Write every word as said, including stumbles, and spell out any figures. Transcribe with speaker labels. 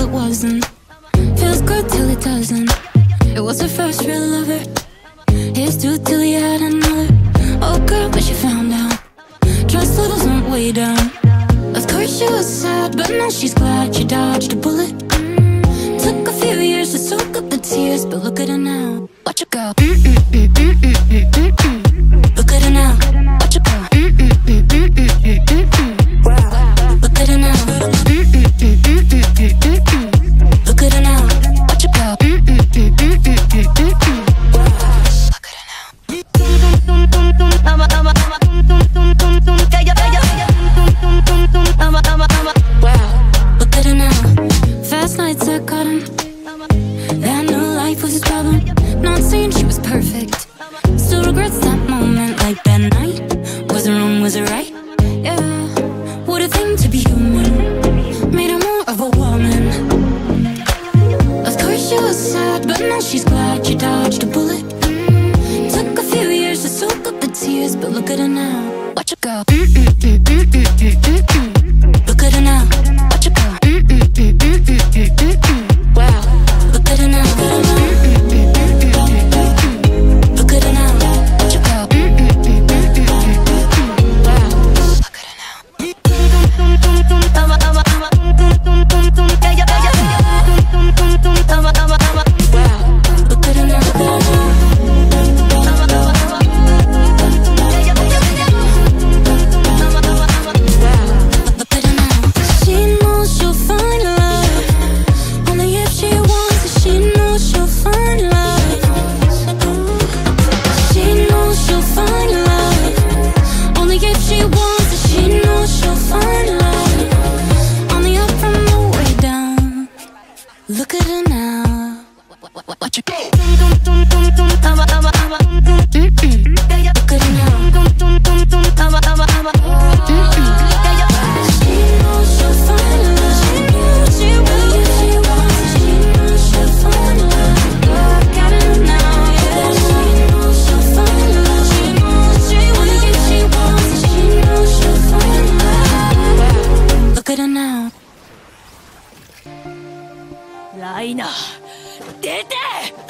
Speaker 1: it wasn't. Feels good till it doesn't. It was her first real lover. Here's two till he had another. Oh girl, but she found out. Trust levels went way down. Of course she was sad, but now she's glad she dodged a bullet. Mm. Took a few years to soak up the tears, but look at her now. Watch her go. Mm -mm -mm -mm -mm -mm -mm. Look at her now. Watch her go. Mm -mm -mm -mm -mm -mm -mm. Wow. Look at her now. Mm -mm -mm -mm -mm -mm -mm. Look at her now. Watch her go. Mm -mm -mm -mm -mm -mm -mm. Wow. Look at her now. Wow. Look at her now. Fast nights that got him. That new life was his problem. Not saying she was perfect. Still regrets that moment. Like that night. Was it wrong, was it right? Yeah. What a thing to be human. Made her more of a woman. Of course she was sad, but now she's glad she dodged a bullet. Mm. Took a few years to soak up the tears, but look at her now. Watch her go. Mm -mm -mm -mm -mm -mm -mm. Look at her now. Watch her go. Mm -mm -mm -mm -mm -mm -mm. Wow. Look at her now. Mm -mm -mm -mm -mm -mm. Look at her now. Watch her go. Mm -mm -mm -mm -mm -mm. Wow. Look at her now. Look at her now. Watch her go. Mm-mm. Look at her now. She knows she'll find love. She knows she will. She wants. She knows she'll find love. Look at her now. Yeah. She knows she'll find love. She knows she will. She wants. She knows she'll find love. Look at her now.
Speaker 2: ライナー、出て！